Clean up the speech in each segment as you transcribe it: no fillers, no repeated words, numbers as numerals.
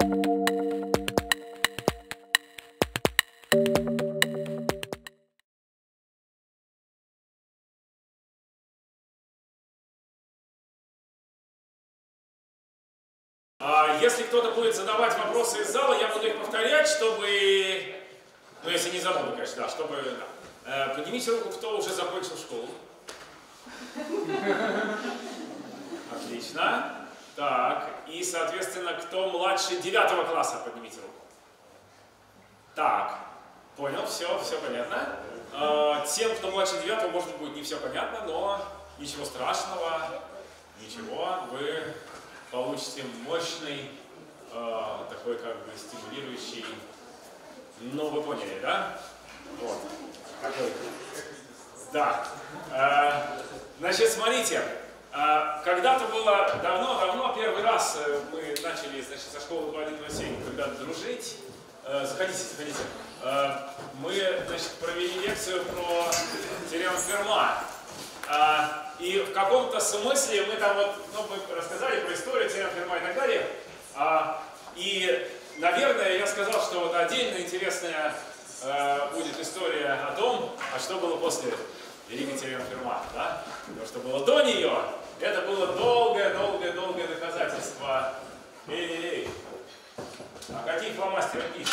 Если кто-то будет задавать вопросы из зала, я буду их повторять, чтобы, ну если не забуду, конечно, да, чтобы, да. Поднимите руку, кто уже закончил школу. Отлично. Так, и, соответственно, кто младше 9 класса, поднимите руку. Так, понял, все понятно. Тем, кто младше 9, может быть, будет не все понятно, но ничего страшного, ничего, вы получите мощный, такой как бы стимулирующий, ну вы поняли, да? Вот, такой, да. Значит, смотрите, когда-то было давно, первый раз мы начали, значит, со школы 2107, когда дружить. Заходите. Мы, значит, провели лекцию про теорему Ферма. И в каком-то смысле мы там вот, ну, мы рассказали про историю теорем Ферма и так далее. И, наверное, я сказал, что вот отдельно интересная будет история о том, а что было после великой теоремы Ферма, да? То, что было до нее, это было долгое доказательство. Эй, а какие фломастеры пишут?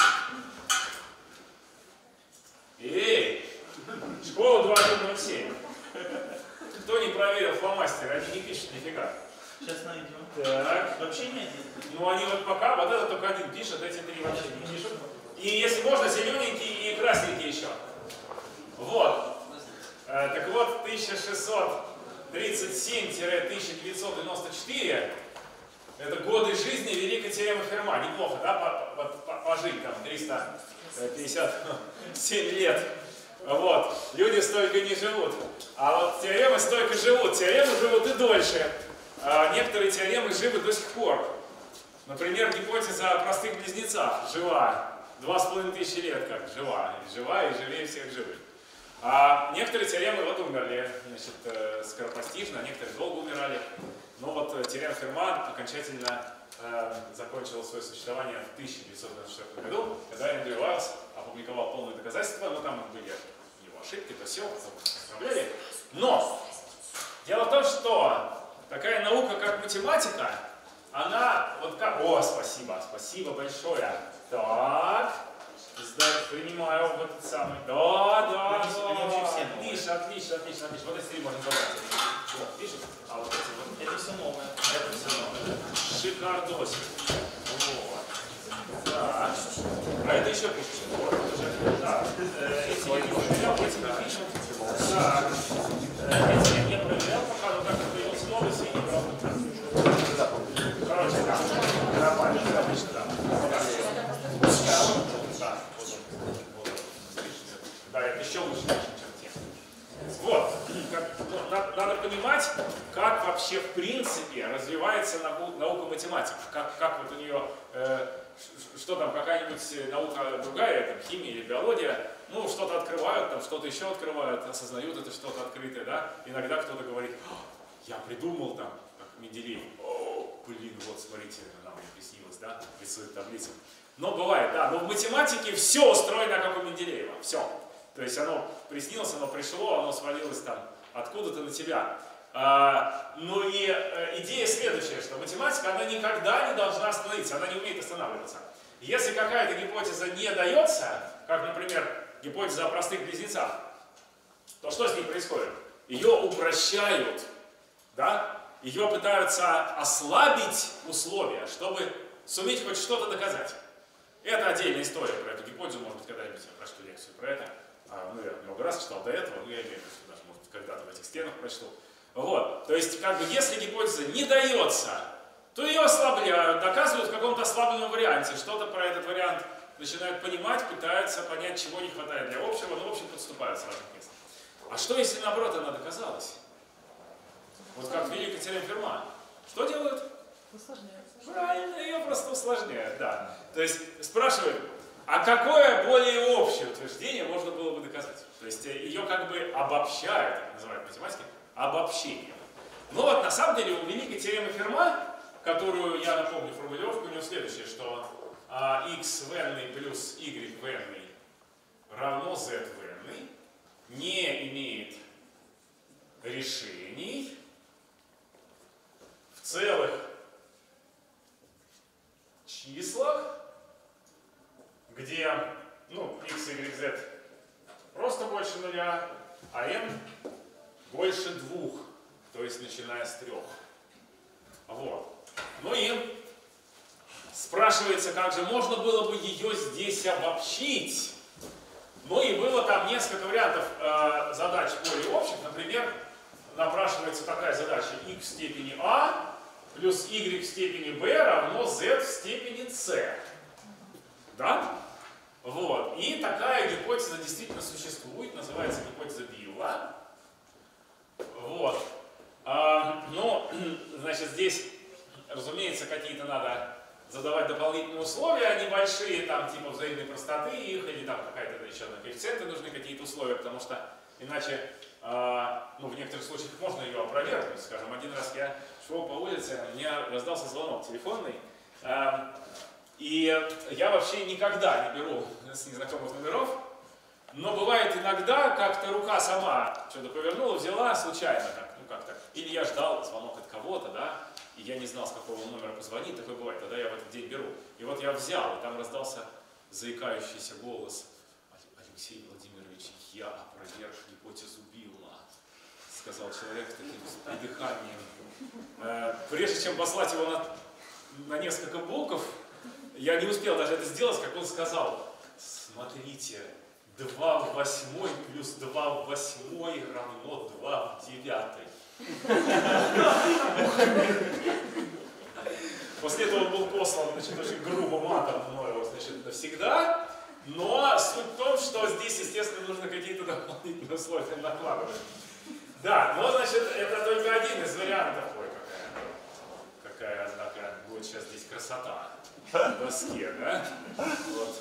Эй, школа 2107. Кто не проверил фломастеры, они не пишут нифига. Сейчас найдем. Так. Вообще не один. Ну они вот пока, вот этот только один пишет, эти три вообще не пишут. И если можно, зелененький и красненький еще. Вот. Так вот, 1637-1994 это годы жизни великой теоремы Ферма. Неплохо, да, пожить там 357 лет. Вот. Люди столько не живут. А вот теоремы столько живут. Теоремы живут и дольше. Некоторые теоремы живы до сих пор. Например, гипотеза о простых близнецах жива. 2500 лет как жива. Жива и живее всех живых. А некоторые теоремы вот умерли, значит, скоропостижно, а некоторые долго умирали. Но вот теорема Ферма окончательно закончила свое существование в 1994 году, когда Эндрю Уайлз опубликовал полные доказательства, но там были его ошибки, то все, исправляли. Но дело в том, что такая наука, как математика, она вот как... О, спасибо большое. Так, принимаю вот этот самый. Да. Отлично. Вот эти три можно забрать. Вот, пишут? А вот эти вот. Это все новое. Это все новое. Шикардосик. Вот. Так. А это еще пишут. Вот, уже. Так. Эти я не проверял, эти не пишут. Так. Эти я не проверял, пока, но как появился новый, все не брал. Короче, да. Нормально, отлично, да. Да, это еще лучше, чем те. Вот. Надо понимать, как вообще в принципе развивается наука математики. Как вот у нее, что там, какая-нибудь наука другая, там, химия или биология, ну, что-то открывают, там, что-то еще открывают, осознают это что-то открытое, да. Иногда кто-то говорит, я придумал там, как Менделеев, блин, вот смотрите, нам не приснилось, да, рисует таблицу. Но бывает, да, но в математике все устроено, как у Менделеева, все. То есть оно приснилось, оно пришло, оно свалилось там откуда-то на тебя. Ну и идея следующая, что математика, она никогда не должна остановиться, она не умеет останавливаться. Если какая-то гипотеза не дается, как, например, гипотеза о простых близнецах, то что с ней происходит? Ее упрощают, да? Ее пытаются ослабить условия, чтобы суметь хоть что-то доказать. Это отдельная история про эту гипотезу, может быть, когда-нибудь я прочту лекцию про это. Ну, я много раз читал до этого, но я имею в виду, что даже, может, когда-то в этих стенах прочту. Вот, то есть, как бы, если гипотеза не дается, то ее ослабляют, доказывают в каком-то ослабленном варианте, что-то про этот вариант начинают понимать, пытаются понять, чего не хватает для общего, но, в общем, подступают с разных мест. А что, если, наоборот, она доказалась? Вот как великая теорема Ферма. Что делают? Усложняют. Правильно, ее просто усложняют, да. То есть спрашивают, а какое более общее утверждение можно было бы доказать? То есть ее как бы обобщают, так называют математики, обобщением. Но вот на самом деле у великой теоремы Ферма, которую я напомню формулировку, у нее следующее, что x в n плюс y в n равно z в n не имеет решений в целых числах, где x, y, z просто больше нуля, а n больше 2, то есть начиная с 3. Вот. Ну и спрашивается, как же можно было бы ее здесь обобщить. Ну и было там несколько вариантов задач более общих. Например, напрашивается такая задача: x в степени a плюс y в степени b равно z в степени c. Да? Вот. И такая гипотеза действительно существует, называется гипотеза Билла. Вот. Ну, значит, здесь, разумеется, какие-то надо задавать дополнительные условия, небольшие, там, типа взаимной простоты их, или там какая-то еще на коэффициенты нужны какие-то условия, потому что иначе, в некоторых случаях можно ее опровергнуть. Скажем, один раз я шел по улице, у меня раздался звонок телефонный, и я вообще никогда не беру с незнакомых номеров, но бывает иногда, как-то рука сама что-то повернула, взяла случайно так, как-то. Или я ждал звонок от кого-то, да, и я не знал, с какого номера позвонить, такое бывает, тогда я в этот день беру. И вот я взял, и там раздался заикающийся голос: Алексей Владимирович, я опроверг гипотезу Билла, сказал человек таким придыханием. Прежде чем послать его на несколько блоков, я не успел даже это сделать, как он сказал: смотрите, 2 в 8 плюс 2 в 8 равно 2 в 9. После этого он был послан, значит, очень грубо матом мною, значит, навсегда. Но суть в том, что здесь, естественно, нужно какие-то дополнительные условия накладывать. Да, но, значит, это только один из вариантов. Ой, какая, однако, будет сейчас здесь красота на доске, да? Вот.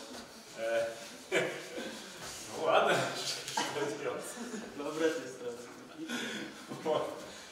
Ну ладно, что делать? На обратной стороне. Вот.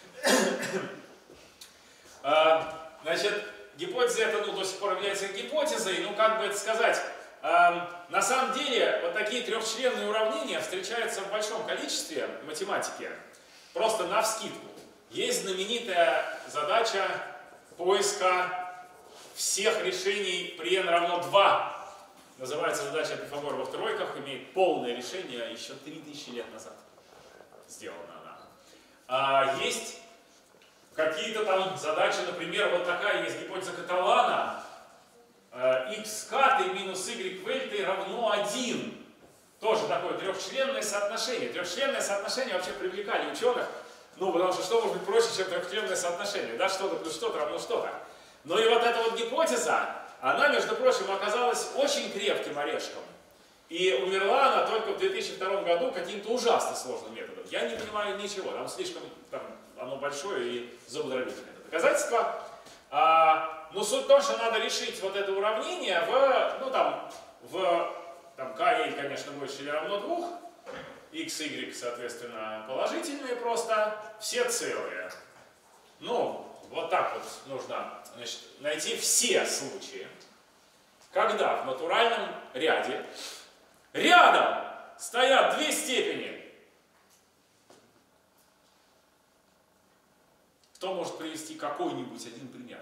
Значит, гипотеза эта, до сих пор является гипотезой, как бы это сказать, на самом деле вот такие трехчленные уравнения встречаются в большом количестве в математике, просто навскидку. Есть знаменитая задача поиска всех решений при n равно 2. Называется задача о Пифагоровых тройках, имеет полное решение еще 3000 лет назад. Сделана она. Есть какие-то там задачи, например, вот такая есть гипотеза Каталана. X катой минус y вельтой равно 1. Тоже такое трехчленное соотношение. Трехчленное соотношение вообще привлекали ученых. Потому что что может быть проще, чем трехчленное соотношение? Да, что-то плюс что-то равно что-то. Но и вот эта вот гипотеза, она, между прочим, оказалась очень крепким орешком. И умерла она только в 2002 году каким-то ужасно сложным методом. Я не понимаю ничего, там слишком оно большое и зубодробительное. Это доказательство. Но суть в том, что надо решить вот это уравнение в k, конечно, больше или равно 2, x, y, соответственно, положительные просто, все целые. Вот так вот нужно, значит, найти все случаи, когда в натуральном ряде рядом стоят две степени. Кто может привести какой-нибудь один пример?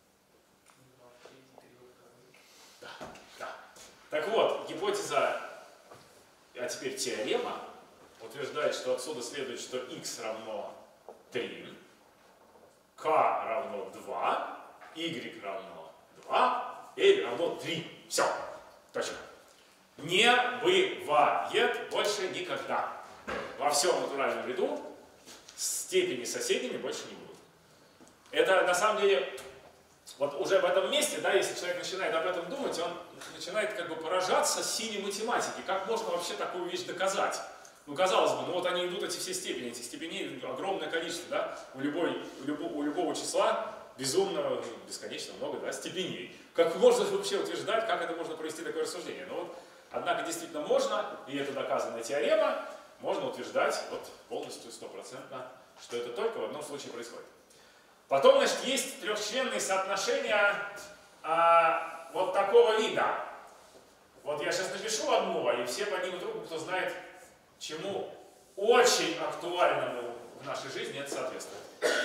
Да. Так вот, гипотеза, а теперь теорема, утверждает, что отсюда следует, что x равно 3, k равно 2, y равно 2, l равно 3. Все. Точка. Не бывает больше никогда. Во всем натуральном ряду степени соседними больше не будут. Это на самом деле, вот уже в этом месте, да, если человек начинает об этом думать, он начинает как бы поражаться силе математики. Как можно вообще такую вещь доказать? Казалось бы, вот они идут, эти все степени, этих степеней огромное количество, да, у любого числа безумно, бесконечно много, да, степеней. Как можно вообще утверждать, как это можно провести такое рассуждение? Однако действительно можно, и это доказанная теорема, можно утверждать полностью, стопроцентно, что это только в одном случае происходит. Потом, значит, есть трехчленные соотношения вот такого вида. Вот я сейчас напишу одно, и все поднимут руку, кто знает, чему очень актуальному в нашей жизни это соответствует.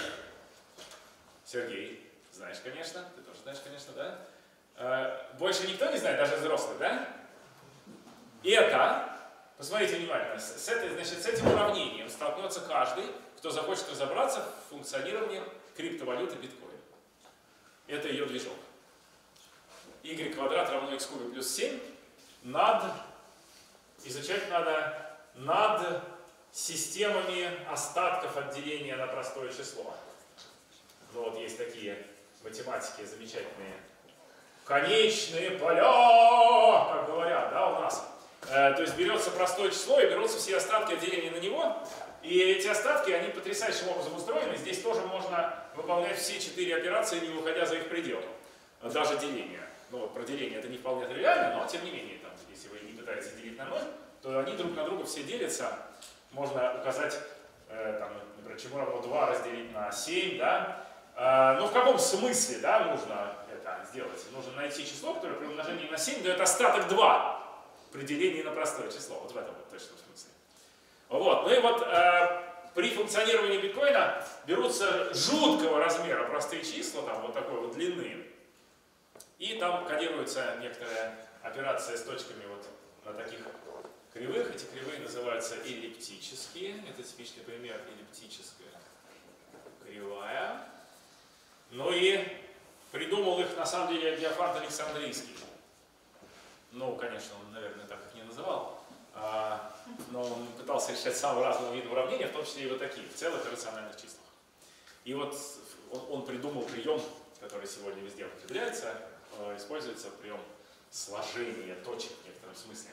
Сергей, знаешь, конечно, ты тоже знаешь, конечно, да? Больше никто не знает, даже взрослый, да? Это, посмотрите внимательно, с этим уравнением столкнется каждый, кто захочет разобраться в функционировании криптовалюты биткоин. Это ее движок. Y квадрат равно x кубе плюс 7 изучать надо над системами остатков от деления на простое число. Ну вот есть такие математики замечательные. Конечные поля, как говорят, да, у нас. То есть берется простое число и берутся все остатки от деления на него. И эти остатки, они потрясающим образом устроены. Здесь тоже можно выполнять все 4 операции, не выходя за их пределы. Даже деление. Ну вот про деление это не вполне тривиально, но тем не менее, там, если вы не пытаетесь делить на 0, то они друг на друга все делятся. Можно указать, там, например, чему равно 2 разделить на 7, да? Но в каком смысле, да, нужно это сделать? Нужно найти число, которое при умножении на 7 дает остаток 2 при делении на простое число. Вот в этом вот точно смысле. Вот. Ну и вот при функционировании биткоина берутся жуткого размера простые числа, там вот такой вот длины, и там кодируется некоторая операция с точками вот на таких кривых. Эти кривые называются эллиптические. Это типичный пример эллиптическая кривая. Ну и придумал их на самом деле Диофант Александрийский. Ну, конечно, он, наверное, так их не называл. Но он пытался решать самые разные виды уравнения, в том числе и вот такие, в целых и рациональных числах. И вот он придумал прием, который сегодня везде употребляется, используется прием сложения точек в некотором смысле.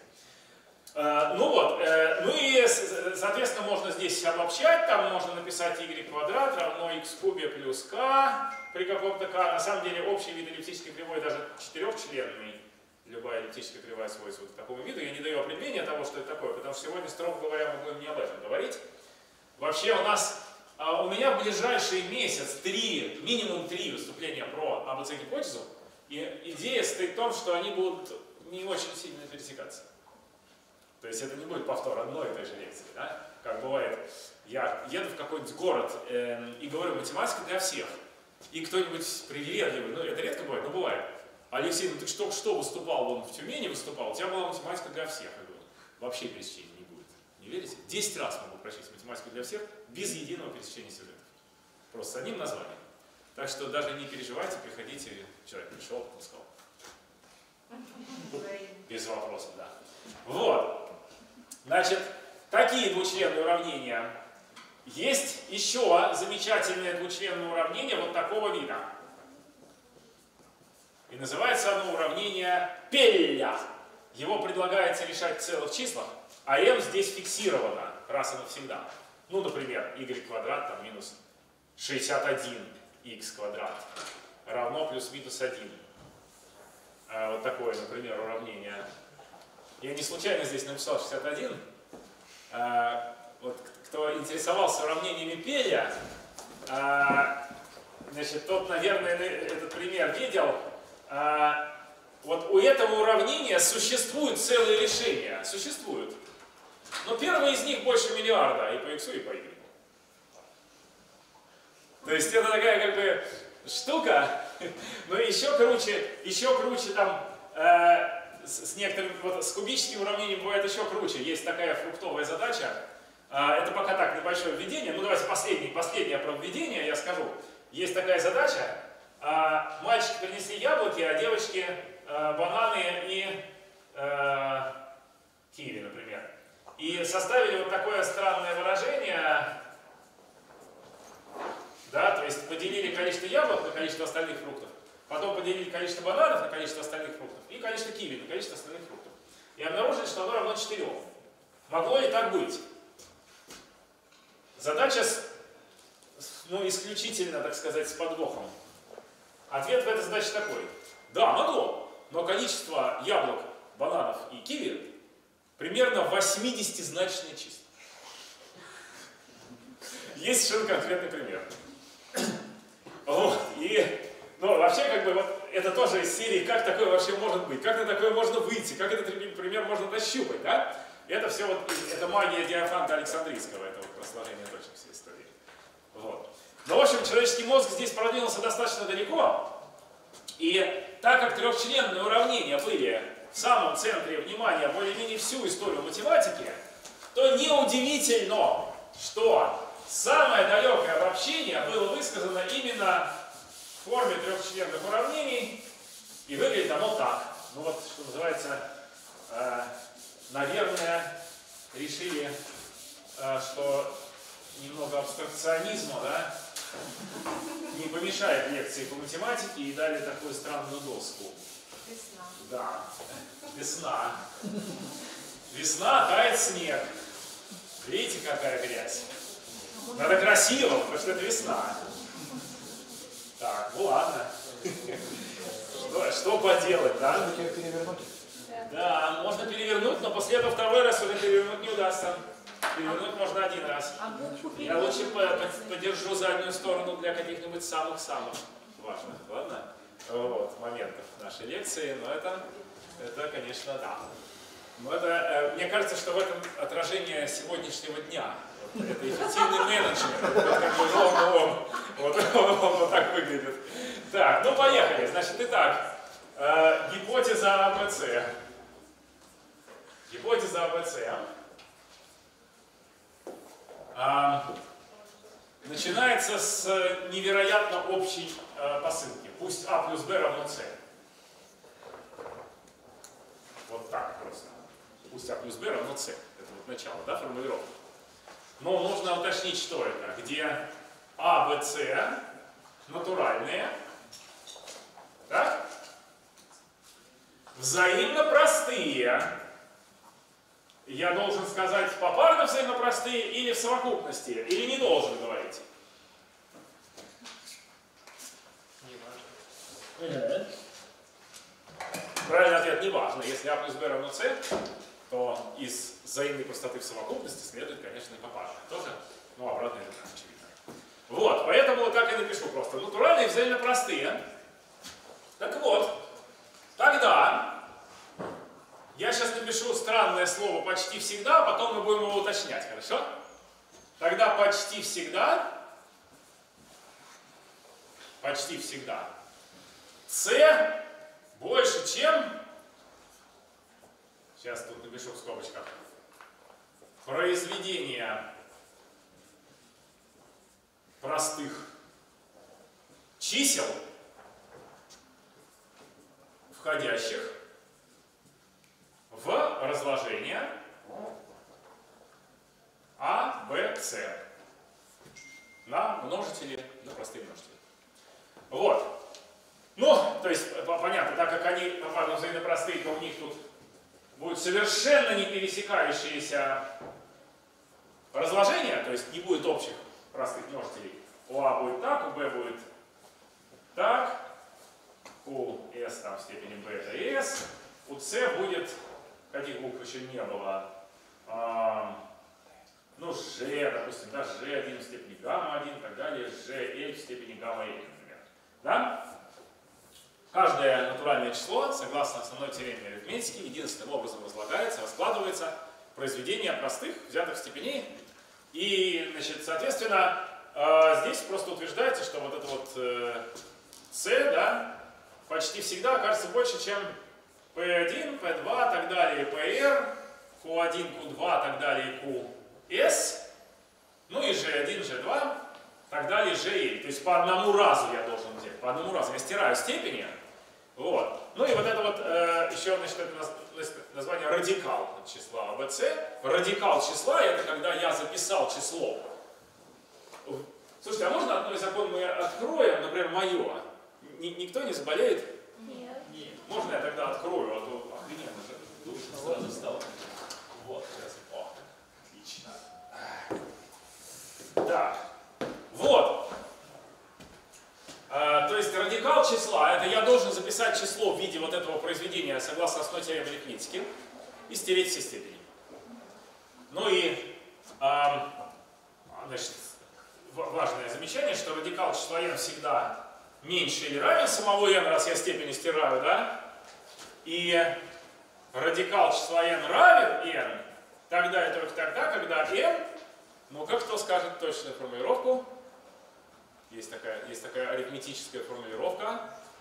Ну вот, ну и, соответственно, можно здесь обобщать, там можно написать y квадрат равно x кубе плюс k при каком-то k. На самом деле общий вид эллиптической кривой даже четырехчленный. Любая эллиптическая кривая свойствует к такому виду. Я не даю определения того, что это такое, потому что сегодня, строго говоря, мы будем не об этом говорить. Вообще у меня в ближайший месяц минимум 3 выступления про АБЦ-гипотезу. И идея стоит в том, что они будут не очень сильно пересекаться. То есть это не будет повтор одной и той же лекции. Да? Как бывает, я еду в какой-нибудь город и говорю математика для всех. И кто-нибудь привередливый, ну это редко бывает, но бывает. Алексей, ну ты только что выступал, вон в Тюмени выступал, у тебя была математика для всех. Я говорю, вообще пересечения не будет. Не верите? 10 раз могу прочесть математику для всех без единого пересечения сюжетов. Просто с одним названием. Так что даже не переживайте, приходите, человек пришел, пускал. Без вопросов, да. Вот. Значит, такие двучленные уравнения. Есть еще замечательное двучленное уравнение вот такого вида. И называется оно уравнение Пелля. Его предлагается решать в целых числах, а m здесь фиксировано раз и навсегда. Ну, например, y квадрат там минус 61x квадрат равно плюс-минус 1. Вот такое, например, уравнение. Я не случайно здесь написал 61. Вот кто интересовался уравнениями Пелля, значит, тот, наверное, этот пример видел. Вот у этого уравнения существуют целые решения. Существуют. Но первое из них больше миллиарда и по x, и по y. То есть это такая как бы штука, но еще круче там с некоторым, вот с кубическим уравнением бывает еще круче. Есть такая фруктовая задача. Это пока так, небольшое введение. Ну давайте последнее про введение я скажу. Есть такая задача. Мальчики принесли яблоки, а девочки бананы и киви, например. И составили вот такое странное выражение. Да, то есть поделили количество яблок на количество остальных фруктов. Потом поделили количество бананов на количество остальных фруктов. И количество киви на количество остальных фруктов. И обнаружили, что оно равно 4. Могло ли так быть? Задача исключительно, так сказать, с подвохом. Ответ в этой задаче такой. Да, могло, но количество яблок, бананов и киви примерно 80-значное число. Есть совершенно конкретный пример. Вот. И, вообще вообще, как бы, вот, это тоже из серии, как такое вообще может быть, как на такое можно выйти, как этот пример можно нащупать, да? Это все вот, это магия Диофанта Александрийского, это вот про сложение точек всей истории. Вот. Но, в общем, человеческий мозг здесь продвинулся достаточно далеко, и так как трехчленные уравнения были в самом центре внимания более-менее всю историю математики, то неудивительно, что самое далекое обобщение было высказано именно в форме трехчленных уравнений, и выглядит оно так. Ну вот, что называется, наверное, решили, что немного абстракционизма, да, не помешает лекции по математике, и дали такую странную доску. Весна. Да, весна. Весна, тает снег. Видите, какая грязь? Надо красиво, потому что это весна. Так, ну ладно. Что поделать, да? Можно ее перевернуть? Да, можно перевернуть, но после этого второй раз уже перевернуть не удастся. Перевернуть можно один раз. Я лучше подержу заднюю сторону для каких-нибудь самых-самых важных, ладно? Вот, моментов нашей лекции, но это конечно, да. Но это, мне кажется, что в этом отражение сегодняшнего дня. Вот, это эффективный менеджмент. Вот как бы ровно он вот так выглядит. Так, ну поехали. Значит, итак, гипотеза АБЦ. Гипотеза АБЦ. Начинается с невероятно общей посылки. Пусть А плюс Б равно С. Вот так просто. Пусть А плюс Б равно С. Это вот начало, да, формулировка. Но нужно уточнить, что это. Где А, Б, С натуральные. Так? Взаимно простые. Я должен сказать попарно взаимно простые или в совокупности? Или не должен говорить? Не важно. Правильный ответ не важно. Если А плюс Б равно С, то из взаимной простоты в совокупности следует, конечно, и попарно. Тоже? Ну, обратно это очевидно. Вот, поэтому вот так и напишу просто. Натуральные взаимно простые. Так вот, тогда я сейчас напишу странное слово «почти всегда», а потом мы будем его уточнять, хорошо? Тогда почти всегда С больше, чем, сейчас тут напишу в скобочках, произведение простых чисел, входящих в разложение А, Б, С на множители, на простые множители. Вот. Ну, то есть, понятно, так как они попадают взаимно простые, то у них тут будет совершенно не пересекающиеся разложения, то есть не будет общих простых множителей. У А будет так, у Б будет так, у С там в степени B это S, у С будет, каких букв еще не было, ну, G, допустим, да, G1 в степени гамма-1 и так далее, GL в степени гамма-L, например. Да? Каждое натуральное число, согласно основной теореме арифметики, единственным образом разлагается, раскладывается в произведение простых взятых степеней. И, значит, соответственно, здесь просто утверждается, что вот это вот C, да, почти всегда окажется больше, чем P1, P2, так далее, PR, Q1, Q2, так далее, QS, ну и G1, G2, так далее, GL. То есть по одному разу я должен взять, по одному разу. Я стираю степени. Вот. Ну и вот это вот, еще, значит, это название радикал числа АБЦ. Радикал числа — это когда я записал число. Слушайте, а можно одно из окон мы откроем, например, мое? Никто не заболеет? Нет. Можно я тогда открою, а то охрененно же душно сразу стало. Вот, сейчас. О, отлично. Так, вот. То есть радикал числа — это я должен записать число в виде вот этого произведения согласно основной теореме арифметики и стереть все степени. Ну и, значит, важное замечание, что радикал числа n всегда меньше или равен самого n, раз я степени стираю, да, и радикал числа n равен n, тогда и только тогда, когда n, ну как кто скажет точную формулировку, есть такая арифметическая формулировка,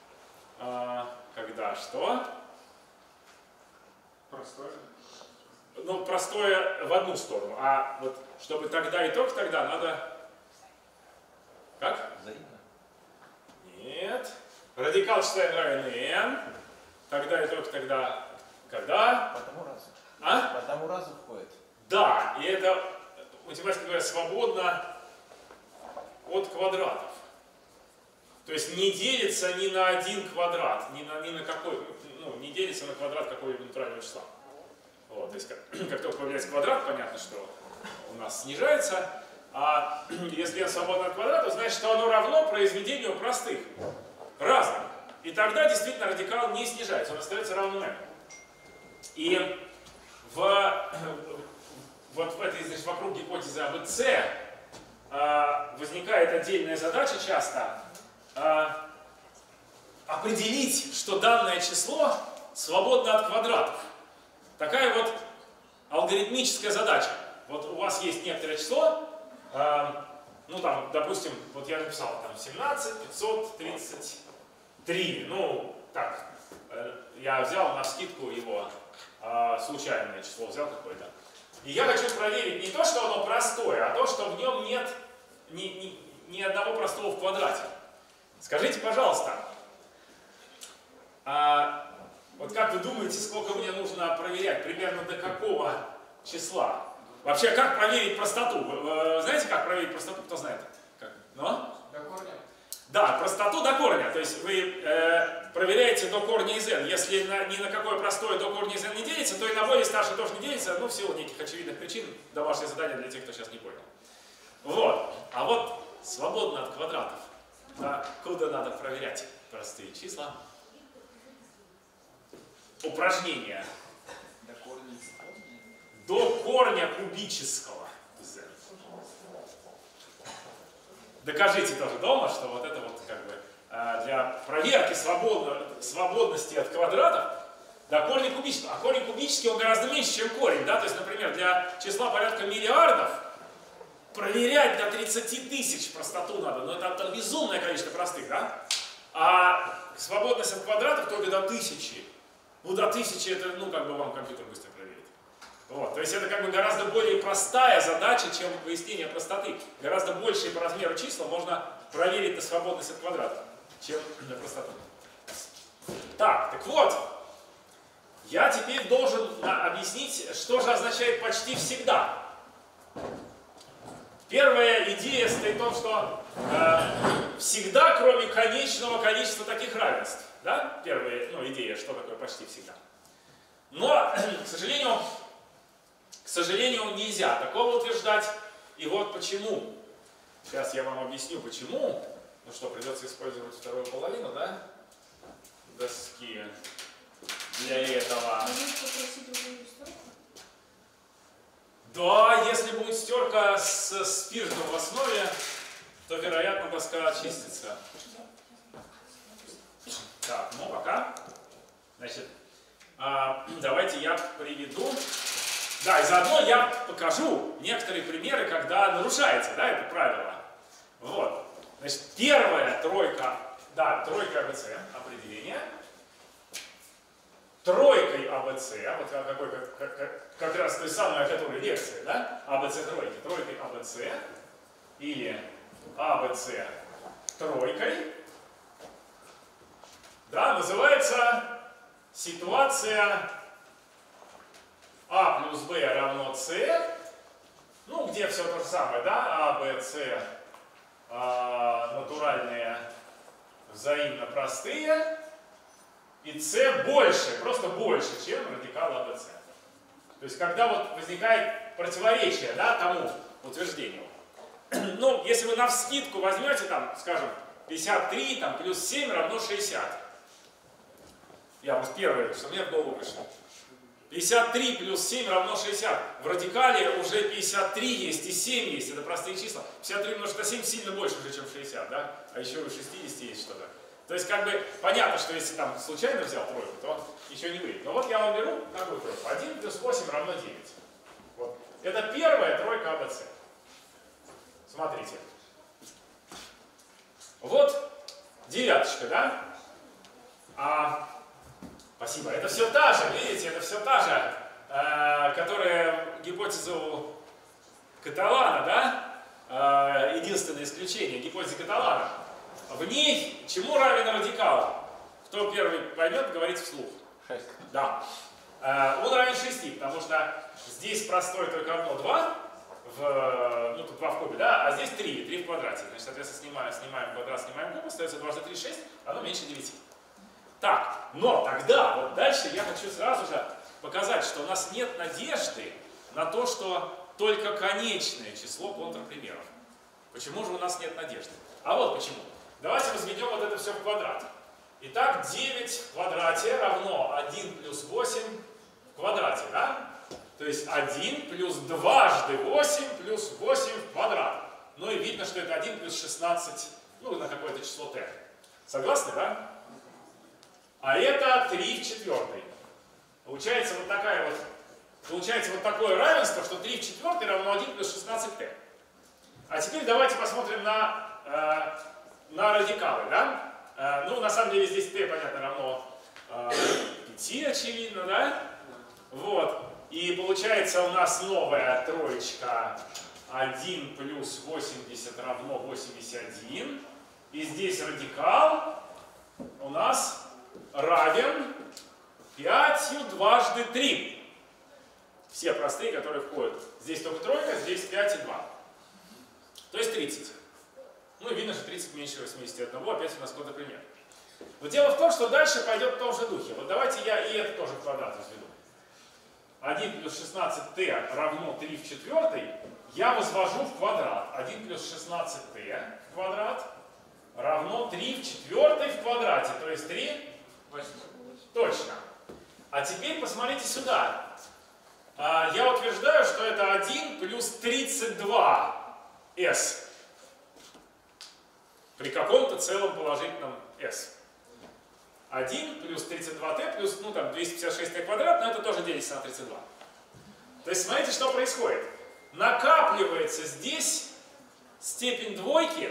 когда что? Простое. Ну, простое в одну сторону, а вот чтобы тогда и только тогда надо... Как? Взаимно. Нет. Радикал числа n равен n, тогда и только тогда, когда... По одному разу. А? По одному разу входит. Да. Да, и это, математика говоря, свободно от квадратов. То есть не делится ни на один квадрат, ни на какой, ну, не делится на квадрат какого-либо натурального числа. Вот, то есть как только появляется квадрат, понятно, что у нас снижается, а если n свободно от квадрата, значит, что оно равно произведению простых, разных. И тогда действительно радикал не снижается, он остается равным n. И вот в этой, значит, вокруг гипотезы АБЦ возникает отдельная задача часто определить, что данное число свободно от квадратов. Такая вот алгоритмическая задача. Вот у вас есть некоторое число, ну там, допустим, вот я написал там 17533, ну так, я взял навскидку его случайное число, взял какое-то. И я хочу проверить не то, что оно простое, а то, что в нем нет ни одного простого в квадрате. Скажите, пожалуйста, вот как вы думаете, сколько мне нужно проверять? Примерно до какого числа? Вообще, как проверить простоту? Вы знаете, как проверить простоту? Кто знает? Как? Но? До корня. Да, простоту до корня. То есть вы проверяете до корня из n. Если ни на какое простое до корня из n не делится, то и на более старшее тоже не делится, ну, в силу неких очевидных причин. Домашнее задание для тех, кто сейчас не понял. Вот. А вот свободно от квадратов. Да, куда надо проверять простые числа? Упражнение. До корня. До корня кубического из n. Докажите тоже дома, что вот это вот как бы для проверки свободности от квадратов до корня кубического. А корень кубический он гораздо меньше, чем корень. Да? То есть, например, для числа порядка миллиардов проверять до 30 тысяч простоту надо. Но это там безумное количество простых. Да? А свободность от квадратов только до 1000. Ну, до 1000 это, ну, как бы вам компьютер быстро проверит. Вот. То есть это как бы гораздо более простая задача, чем выяснение простоты. Гораздо большие по размеру числа можно проверить на свободность от квадрата, чем на простоту. Так вот, я теперь должен объяснить, что же означает почти всегда. Первая идея состоит в том, что всегда, кроме конечного количества таких равенств. Да? Первая идея, что такое почти всегда. Но, к сожалению, нельзя такого утверждать. И вот почему. Сейчас я вам объясню, почему. Ну что, придется использовать вторую половину, да? Доски для этого. Да, если будет стерка с спиртом в основе, то, вероятно, доска очистится. Так, ну пока. Значит, давайте я приведу. Да, и заодно я покажу некоторые примеры, когда нарушается, да, это правило. Вот. Значит, первая тройка, да, тройка АБЦ, определение. Тройкой АБЦ, вот какой, как раз той самой, о которой лекция, да, АБЦ тройки, тройкой АБЦ или АБЦ тройкой, да, называется ситуация А плюс Б равно С, ну, где все то же самое, да, А, Б, С, натуральные, взаимно простые, и С больше, просто больше, чем радикал АБЦ. То есть, когда вот возникает противоречие, да, тому утверждению. Ну, если вы навскидку возьмете, там, скажем, 53 там, плюс 7 равно 60. Я вот первое, что мне в голову пришло. 53 плюс 7 равно 60. В радикале уже 53 есть и 7 есть. Это простые числа. 53 умножить на 7 сильно больше уже, чем 60, да? А еще у 60 есть что-то. То есть, как бы, понятно, что если там случайно взял тройку, то еще не выйдет. Но вот я вам беру такую тройку. 1 плюс 8 равно 9. Вот. Это первая тройка АБЦ. Смотрите. Вот девяточка, да? Спасибо. Это все та же, видите, это все та же, которая гипотезу Каталана, да? Единственное исключение, гипотеза Каталана. В ней чему равен радикал? Кто первый поймет, говорит вслух. 6. Да. Он равен 6, потому что здесь простое только одно 2, ну тут 2 в кубе, да? А здесь 3 в квадрате. Значит, соответственно, снимаем квадрат, снимаем куб, остается 2 × 3 = 6, оно меньше 9. Так, но тогда, вот дальше я хочу сразу же показать, что у нас нет надежды на то, что только конечное число контрпримеров. Почему же у нас нет надежды? А вот почему. Давайте возведем вот это все в квадрат. Итак, 9 в квадрате равно 1 плюс 8 в квадрате, да? То есть 1 плюс дважды 8 плюс 8 в квадрат. Ну и видно, что это 1 плюс 16, ну на какое-то число t. Согласны, да? А это 3 в четвертой. Получается вот такое равенство, что 3 в четвертой равно 1 плюс 16t. А теперь давайте посмотрим на радикалы, да? Ну, на самом деле здесь t, понятно, равно 5, очевидно, да? Вот. И получается у нас новая троечка 1 плюс 80 равно 81. И здесь радикал у нас равен 5 дважды 3. Все простые, которые входят. Здесь только тройка, здесь 5 и 2. То есть 30. Ну и видно, что 30 меньше 81. Опять у нас какой-то пример. Но дело в том, что дальше пойдет в том же духе. Вот давайте я и это тоже в квадрат возведу. 1 плюс 16t равно 3 в четвертой. Я возвожу в квадрат. 1 плюс 16t в квадрат равно 3 в четвертой в квадрате. То есть 3? 8. Точно. А теперь посмотрите сюда. Я утверждаю, что это 1 плюс 32s при каком-то целом положительном s. 1 плюс 32t плюс, ну там, 256t квадрат, но это тоже делится на 32. То есть смотрите, что происходит. Накапливается здесь степень двойки.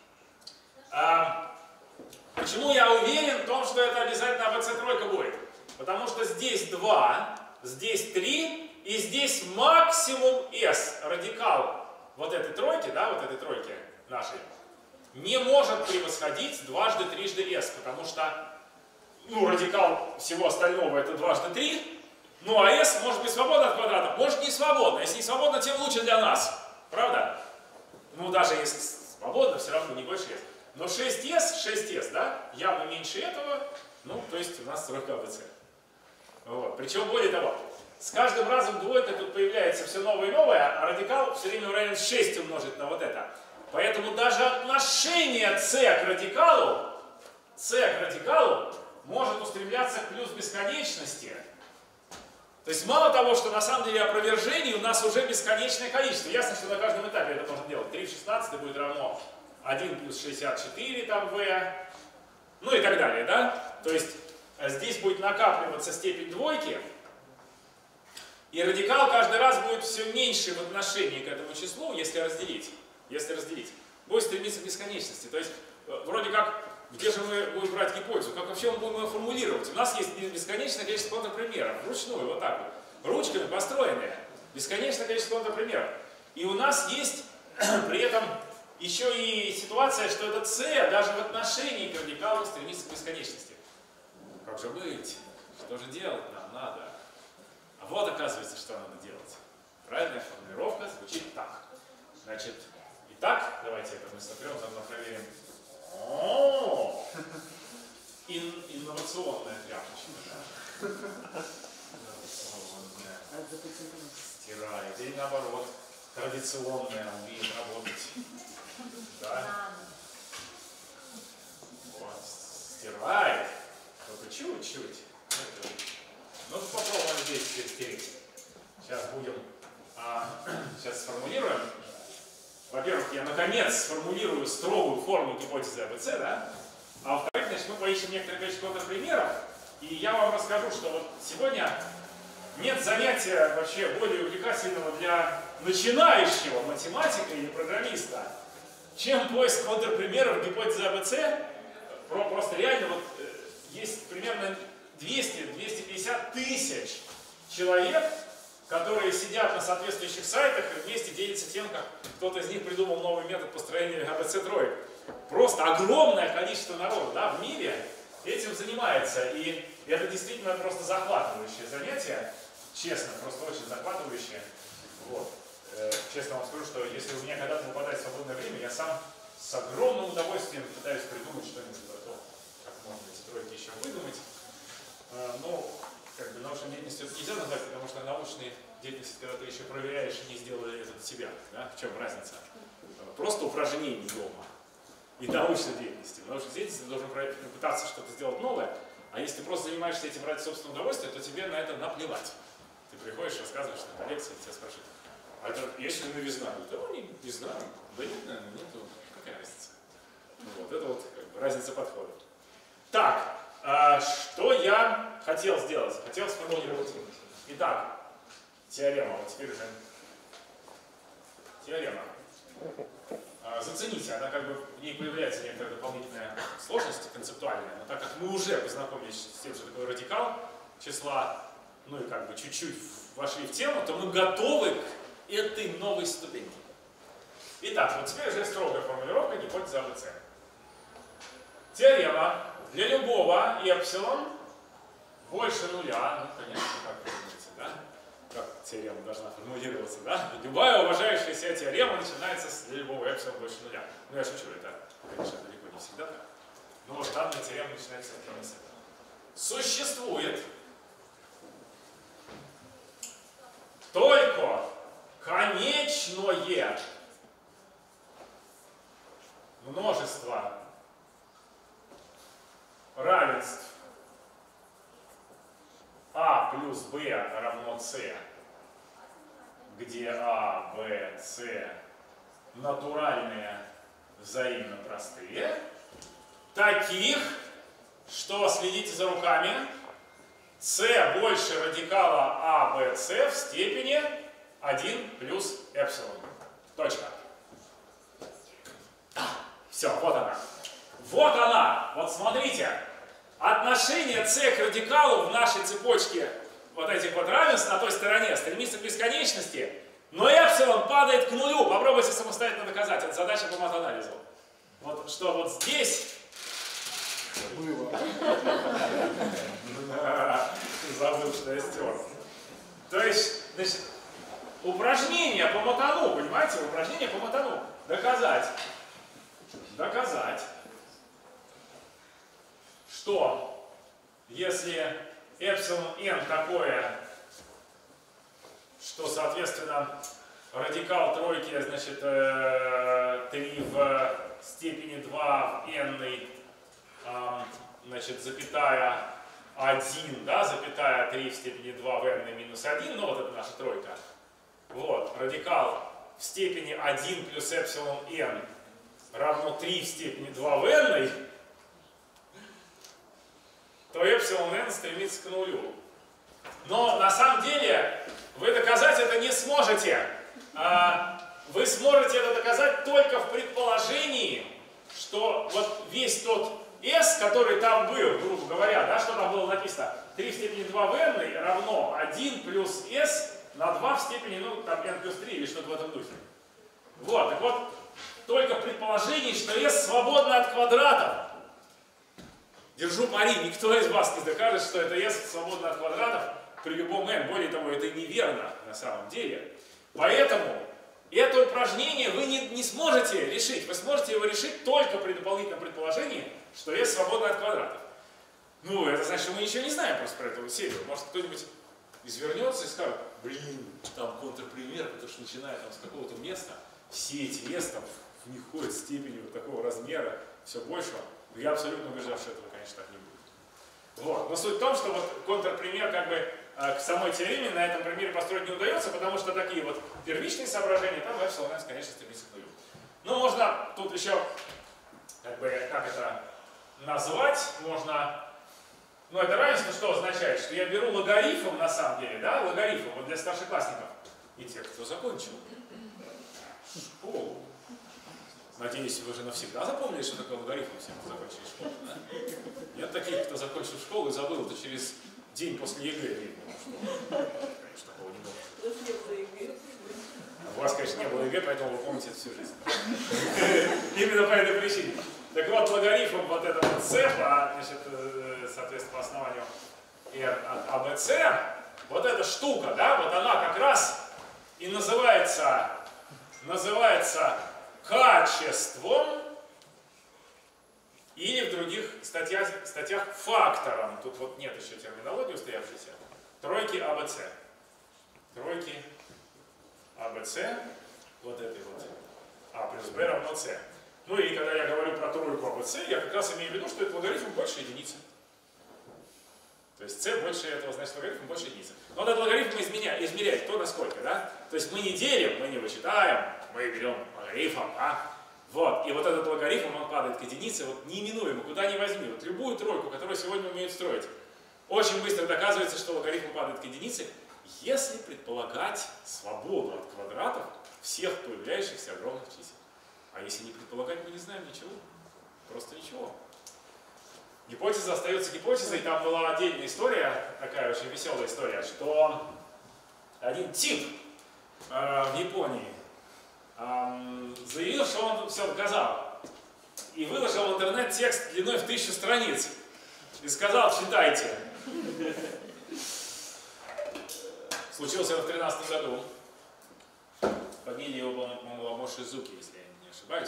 Почему я уверен в том, что это обязательно АБЦ тройка будет? Потому что здесь 2, здесь 3 и здесь максимум s. Радикал вот этой тройки, да, вот этой тройки нашей, не может превосходить дважды трижды s, потому что ну, радикал всего остального это дважды 3, ну а s может быть свободно от квадрата, может не свободно. Если не свободно, тем лучше для нас. Правда? Ну даже если свободно, все равно не больше s. Но 6s, да, явно меньше этого, ну, то есть у нас тройка АБЦ. Вот. Причем, более того, с каждым разом двойка тут появляется все новое и новое, а радикал все время равен 6 умножить на вот это. Поэтому даже отношение c к радикалу может устремляться к плюс бесконечности. То есть мало того, что на самом деле опровержений у нас уже бесконечное количество. Ясно, что на каждом этапе это можно делать. 3 в 16 будет равно 1 плюс 64 там v, ну и так далее, да? То есть здесь будет накапливаться степень двойки, и радикал каждый раз будет все меньше в отношении к этому числу, если разделить. Будет стремиться к бесконечности. То есть вроде как, где же мы будем брать гипотезу, как вообще мы будем ее формулировать? У нас есть бесконечное количество контрпримеров, вручную, вот так вот, ручками построенные, бесконечное количество контрпримеров. И у нас есть при этом еще и ситуация, что это c даже в отношении к радикалу стремится к бесконечности. Как же быть? Что же делать нам надо? А вот оказывается, что надо делать. Правильная формулировка звучит так. Значит, итак, давайте это мы сотрем, заодно проверим. О, инновационная тряпочка. Стирает. Или наоборот, традиционная умеет работать. Да? Вот, стирает. Только чуть-чуть. Ну, попробуем здесь стереть. Сейчас будем, сейчас сформулируем. Во-первых, я наконец сформулирую строгую форму гипотезы АБЦ, да? А во-вторых, значит, мы поищем некоторое количество контрпримеров, и я вам расскажу, что вот сегодня нет занятия вообще более увлекательного для начинающего математика или программиста, чем поиск контрпримеров гипотезы АБЦ. Просто реально вот есть примерно 200-250 тысяч человек, которые сидят на соответствующих сайтах и вместе делятся тем, как кто-то из них придумал новый метод построения АБЦ-троек. Просто огромное количество народа, да, в мире этим занимается. И это действительно просто захватывающее занятие. Честно, просто очень захватывающее. Вот. Честно вам скажу, что если у меня когда-то выпадает свободное время, я сам с огромным удовольствием пытаюсь придумать что-нибудь про то, как можно эти тройки еще выдумать. Но как бы научной деятельностью это нельзя назвать, потому что научная деятельность, когда ты еще проверяешь и не сделали это для себя. Да? В чем разница? Просто упражнений дома и научной деятельности. В научной деятельности ты должен пытаться что-то сделать новое, а если ты просто занимаешься этим ради собственного удовольствия, то тебе на это наплевать. Ты приходишь, рассказываешь на лекции, тебя спрашивают, а это есть ли новизна? Да, не знаю. Да нет, наверное, нету. Какая разница? Вот, это вот как бы разница подхода. Так, что я хотел сделать? Хотел сформулировать. Итак, теорема. Вот теперь уже теорема. Зацените, она как бы, в ней появляется некоторая дополнительная сложность концептуальная, но так как мы уже познакомились с тем, что такое радикал числа, ну и как бы чуть-чуть вошли в тему, то мы готовы к этой новой ступени. Итак, вот теперь уже строгая формулировка гипотезы АБЦ. Теорема для любого эпсилон больше нуля, ну, конечно, как вы думаете, да? Как теорема должна формулироваться, да? Любая уважающая себя теорема начинается с для любого эпсилон больше нуля. Ну, я шучу, это, конечно, далеко не всегда так. Но вот данная теорема начинается именно с этого. Существует только конечное множество равенств А плюс Б равно С, где А, Б, С натуральные, взаимно простые, таких, что, следите за руками, С больше радикала А, Б, С в степени 1 плюс эпсилон. Точка. Все, вот она. Вот она. Вот смотрите. Отношение С к радикалу в нашей цепочке вот этих вот равенств на той стороне стремится к бесконечности, но эпсилон падает к нулю. Попробуйте самостоятельно доказать. Это задача по матанализу. Вот что вот здесь... Было. Забыл, что я стер. То есть, значит, упражнение по матану, понимаете? Упражнение по матану. Доказать, что если эпсилон n такое, что, соответственно, радикал тройки, значит, 3 в степени 2 в n, значит, запятая 1, да, запятая 3 в степени 2 в n минус 1, ну вот это наша тройка. Вот, радикал в степени 1 плюс эпсилон n равно 3 в степени 2 в n, то эпсилон n стремится к нулю. Но на самом деле вы доказать это не сможете. Вы сможете это доказать только в предположении, что вот весь тот s, который там был, грубо говоря, да, что там было написано, 3 в степени 2 в n равно 1 плюс s на 2 в степени, ну, там, n плюс 3 или что-то в этом духе. Вот, так вот, только в предположении, что s свободно от квадратов. Держу пари, никто из вас не докажет, что это s свободно от квадратов при любом n. Более того, это неверно на самом деле. Поэтому это упражнение вы не сможете решить. Вы сможете его решить только при дополнительном предположении, что s свободно от квадратов. Ну, это значит, что мы ничего не знаем просто про эту серию. Может, кто-нибудь извернется и скажет, блин, там контрпример, потому что начиная там с какого-то места, все эти s там в них ходят степени вот такого размера, все больше. Я абсолютно убежден, что этого, конечно, так не будет. Вот. Но суть в том, что вот контрпример как бы к самой теореме на этом примере построить не удается, потому что такие вот первичные соображения, там F-Solvents, конечно, стремится к нулю. Ну, можно тут еще, как это назвать, можно, ну, это равенство что означает? Что я беру логарифм, на самом деле, да, логарифм, вот для старшеклассников, и те, кто закончил школу. Надеюсь, вы же навсегда запомнили, что такое логарифм, все, кто закончили школу, да? Нет таких, кто закончил школу и забыл, это через день после ЕГЭ видно, что, конечно, такого не может. У вас, конечно, не было ЕГЭ, поэтому вы помните это всю жизнь. Именно по этой причине. Так вот, логарифм вот этого цепа, значит, соответственно, по основанию R от ABC, вот эта штука, да, вот она как раз и называется качеством или в других статьях фактором. Тут вот нет еще терминологии устоявшейся. Тройки ABC. Тройки ABC, вот этой вот А плюс B равно C. Ну и когда я говорю про тройку ABC, я как раз имею в виду, что это логарифм больше единицы. То есть C больше этого, значит логарифм больше единицы. Но этот логарифм измеряет кто насколько, да? То есть мы не делим, мы не вычитаем, мы берем логарифм, а? Вот, и вот этот логарифм, он падает к единице, вот неименуемо, куда ни возьми. Вот любую тройку, которую сегодня умеют строить, очень быстро доказывается, что логарифм падает к единице, если предполагать свободу от квадратов всех появляющихся огромных чисел. А если не предполагать, мы не знаем ничего. Просто ничего. Гипотеза остается гипотезой. Там была отдельная история, такая очень веселая история, что один тип в Японии заявил, что он все доказал. И выложил в интернет текст длиной в 1000 страниц. И сказал, читайте. Случилось это в 2013 году. Фамилия его была Мошизуки, если я не ошибаюсь.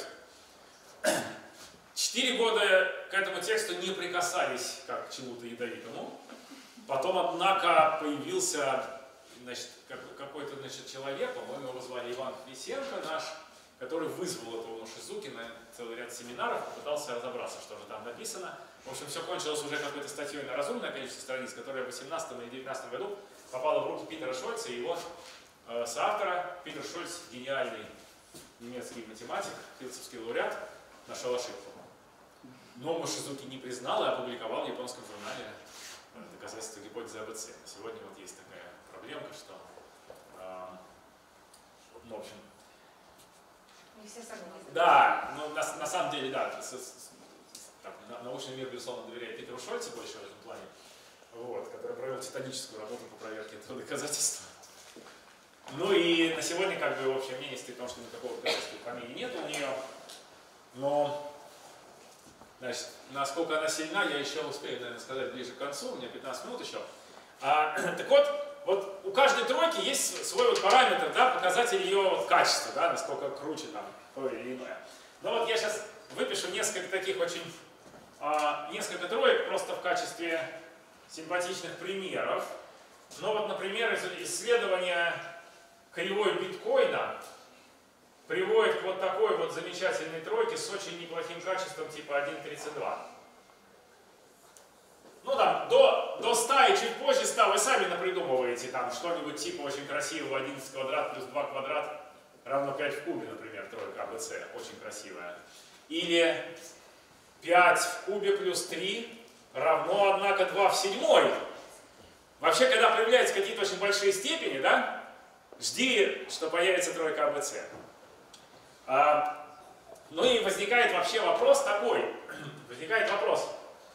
4 года к этому тексту не прикасались как к чему-то ядовитому. Потом, однако, появился какой-то человек, по-моему, его звали Иван Флесенко наш, который вызвал этого Мошизуки на целый ряд семинаров, попытался разобраться, что же там написано. В общем, все кончилось уже какой-то статьей на разумное количество страниц, которая в 2018 или 2019 году попала в руки Питера Шольца и его соавтора. Питер Шольц, гениальный немецкий математик, филдсовский лауреат, нашел ошибку. Но Мошизуки не признал и опубликовал в японском журнале доказательства гипотезы АБЦ. Сегодня вот есть такая проблемка, что, в общем, не все согласны. Да, ну на самом деле, да, научный мир, безусловно, доверяет Питеру Шольцу больше в этом плане, вот, который провел титаническую работу по проверке этого доказательства. Ну и на сегодня, как бы, общее мнение стоит в том, что никакого доказательства фамилии нет у нее, но, значит, насколько она сильна, я еще успею, наверное, сказать ближе к концу, у меня 15 минут еще. Так вот, у каждой тройки есть свой вот параметр, да, показатель ее вот качества, да, насколько круче там то или иное. Но вот я сейчас выпишу несколько таких очень, несколько троек просто в качестве симпатичных примеров. Ну вот, например, исследование кривой биткоина приводит к вот такой вот замечательной тройке с очень неплохим качеством типа 1,32. Ну там, до 100 и чуть позже 100 вы сами напридумываете там что-нибудь типа очень красивого 11 квадрат плюс 2 квадрат равно 5 в кубе, например, тройка АБЦ, очень красивая. Или 5 в кубе плюс 3 равно, однако, 2 в седьмой. Вообще, когда появляются какие-то очень большие степени, да, жди, что появится тройка АБЦ. Ну и возникает вообще вопрос такой. Возникает вопрос.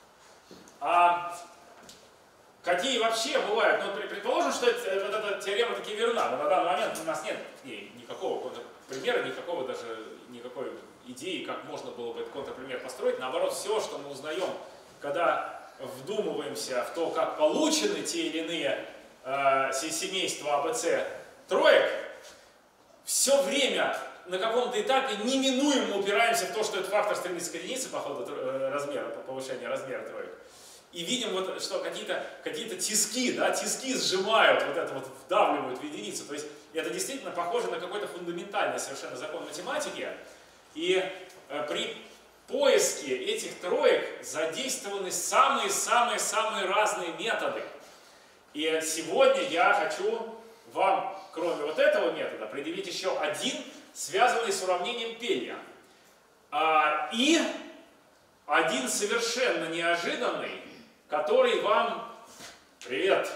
Какие вообще бывают? Ну, предположим, что вот эта теорема таки верна, но на данный момент у нас нет никакого контрпримера, никакой идеи, как можно было бы этот контрпример построить. Наоборот, все, что мы узнаем, когда вдумываемся в то, как получены те или иные семейства АБЦ троек, все время на каком-то этапе неминуемо упираемся в то, что этот фактор стремится к единице по ходу размера, по повышению размера троек. И видим, вот, что какие-то тиски, да, тиски сжимают, вот это вот вдавливают в единицу. То есть это действительно похоже на какой-то фундаментальный совершенно закон математики. И при поиске этих троек задействованы самые-самые-самые разные методы. И сегодня я хочу вам, кроме вот этого метода, предъявить еще один, связанный с уравнением Пелья. И один совершенно неожиданный, который вам... Привет!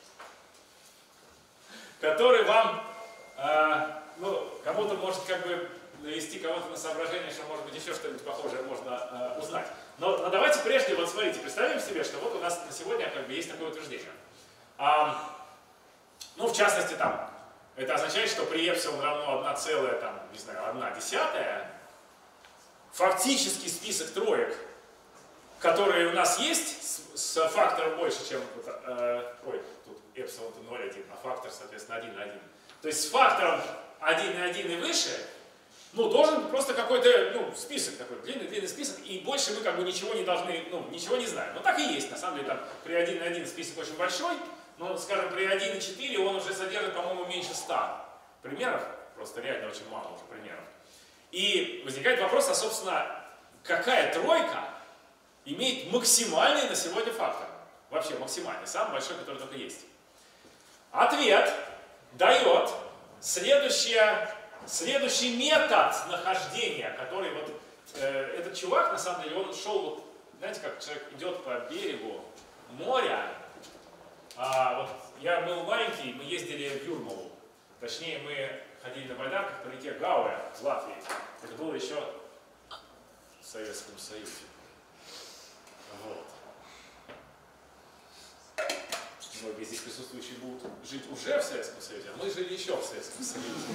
Который вам, ну, кому-то может как бы навести кого-то на соображение, что может быть еще что-нибудь похожее можно узнать. Но давайте прежде, вот смотрите, представим себе, что вот у нас на сегодня как бы есть такое утверждение. Ну, в частности, там, это означает, что при эпсилон равно 1,1, фактический список троек, которые у нас есть, с фактором больше, чем, тут эпсилон 0,1, а фактор, соответственно, 1,1. То есть с фактором 1,1 и выше, ну, должен просто какой-то, ну, список такой, длинный список, и больше мы как бы ничего не должны, ну, ничего не знаем. Но так и есть, на самом деле, там при 1,1 список очень большой, но, скажем, при 1,4 он уже содержит, по-моему, меньше 100 примеров, просто реально очень мало уже примеров. И возникает вопрос, а, собственно, какая тройка имеет максимальный на сегодня фактор? Вообще максимальный, самый большой, который только есть. Ответ дает следующий метод нахождения, который вот этот чувак, на самом деле, он шел, вот, знаете, как человек идет по берегу моря. Вот я был маленький, мы ездили в Юрмалу. Точнее, мы ходили на байдарках по реке Гауэ в Латвии. Это было еще в Советском Союзе. Вот. Многие здесь присутствующие будут жить уже в Советском Союзе, а мы жили еще в Советском Союзе.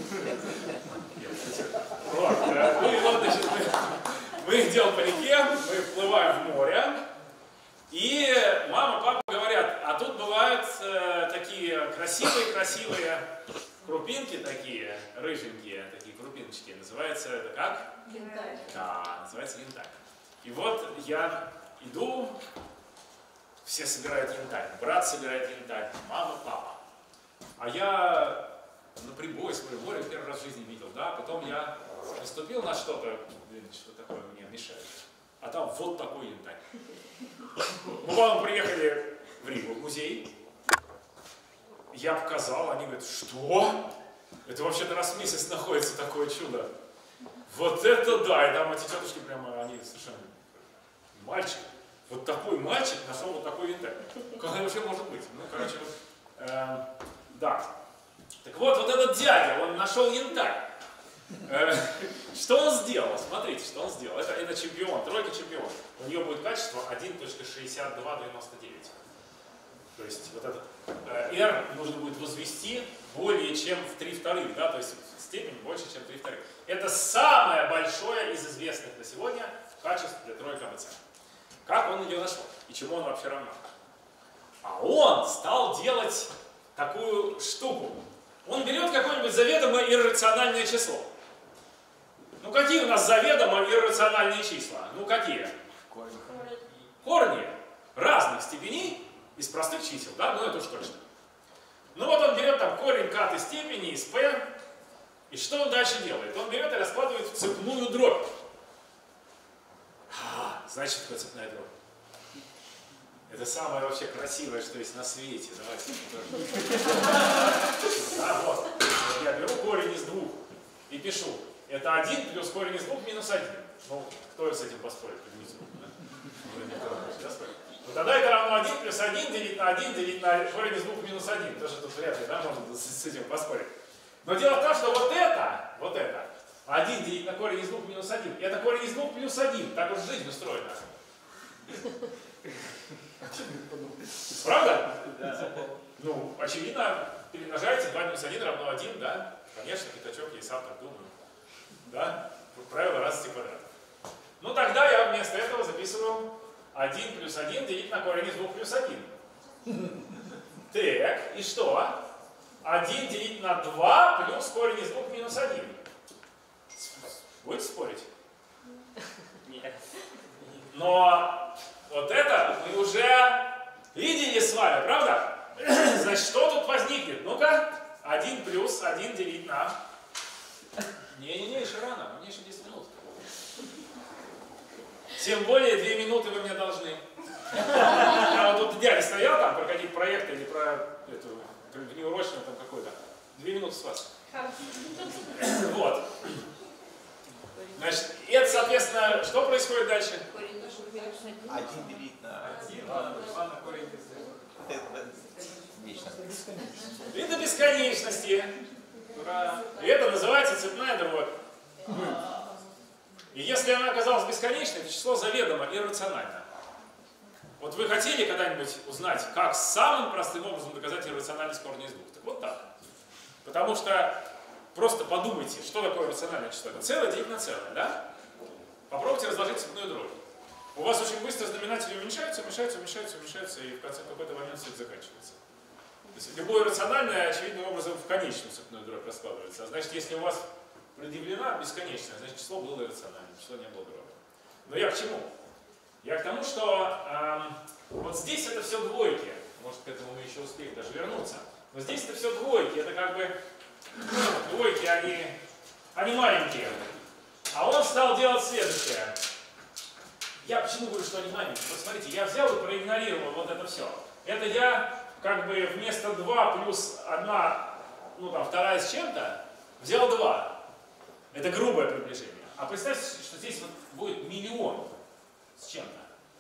Мы идем по реке, мы вплываем в море, и мама, папа говорят, а тут бывают такие красивые крупинки такие, рыженькие, такие крупиночки. Называется это как? Янтарь. Да, называется янтарь. И вот я иду, все собирают янтарь. Брат собирает янтарь, мама, папа. А я на прибой смотрю, море первый раз в жизни видел, да? Потом я наступил на что-то, что такое мне мешает. А там вот такой янтарь. Мы потом приехали в Ригу, в музей. Я показал, они говорят, что? Это вообще-то раз в месяц находится такое чудо. Вот это да! И там эти тетушки прямо, они совершенно... Мальчик, вот такой мальчик нашел вот такой янтарь. Как это вообще может быть? Ну, короче, да. Так вот этот дядя, он нашел янтарь. Что он сделал? Смотрите, что он сделал. Это чемпион, тройка чемпион. У нее будет качество 1.6299. То есть вот этот R нужно будет возвести более чем в 3/2, да, то есть степень больше, чем 3/2. Это самое большое из известных на сегодня качеств для тройки АБЦ. Как он ее нашел? И чему он вообще равно? А он стал делать такую штуку. Он берет какое-нибудь заведомо иррациональное число. Ну какие у нас заведомо иррациональные числа? Ну какие? Корни разных степеней из простых чисел, да? Ну это уж точно. Ну вот он берет там корень k степени из p. И что он дальше делает? Он берет и раскладывает в цепную дробь. Значит, такое цепная дробь. Это самое вообще красивое, что есть на свете. Давайте да, вот. Я беру корень из 2 и пишу. Это 1 плюс корень из 2 минус 1. Ну, кто с этим поспорит? Поднимите руку, да? Ну, тогда это равно 1 плюс 1 делить на 1 делить на корень из 2 минус 1. Тоже тут вряд ли, да, можно с этим поспорить. Но дело в том, что вот это, 1 делить на корень из 2 минус 1, это корень из 2 плюс 1. Так уж жизнь устроена. Правда? Да. Ну, очевидно, перемножаете 2 минус 1 равно 1, да? Конечно, пятачок, я и сам так думаю. Да? Правило разности квадратов. Ну, тогда я вместо этого записываю 1 плюс 1 делить на корень из 2 плюс 1. Так, и что? 1 делить на 2 плюс корень из 2 минус 1. Будете спорить? Нет. Но вот это мы уже видели с вами, правда? Значит, что тут возникнет? Ну-ка, 1 плюс 1 делить на... Не-не-не, еще рано, мне еще 10 минут. Тем более 2 минуты вы мне должны. А вот тут дядя стоял там про какие-то проекты или про 2 минуты с вас. Вот. Значит, это, соответственно, что происходит дальше? 1 делить на 1, 2 на корень из 2. Вечно. И до бесконечности. Ура! И это называется цепная дробь. И если она оказалась бесконечной, это число заведомо иррационально. Вот вы хотели когда-нибудь узнать, как самым простым образом доказать иррациональность корня из 2? Так вот так. Потому что просто подумайте, что такое рациональное число. Это целое делить на целое, да? Попробуйте разложить цепную дробь. У вас очень быстро знаменатели уменьшаются, и в конце какой-то момент все это заканчивается. То есть любое рациональное, очевидным образом, в конечную цепную дробь раскладывается. А значит, если у вас предъявлена бесконечная, значит, число было иррациональным, число не было дробью. Но я к чему? Я к тому, что вот здесь это все двойки. Может, к этому мы еще успеем даже вернуться. Но здесь это все двойки. Это как бы двойки, они маленькие. А он стал делать следующее. Я почему говорю, что они маленькие? Вот смотрите, я взял и проигнорировал вот это все. Это я как бы вместо 2 плюс 1, ну там вторая с чем-то, взял 2. Это грубое приближение. А представьте, что здесь вот будет миллион с чем-то.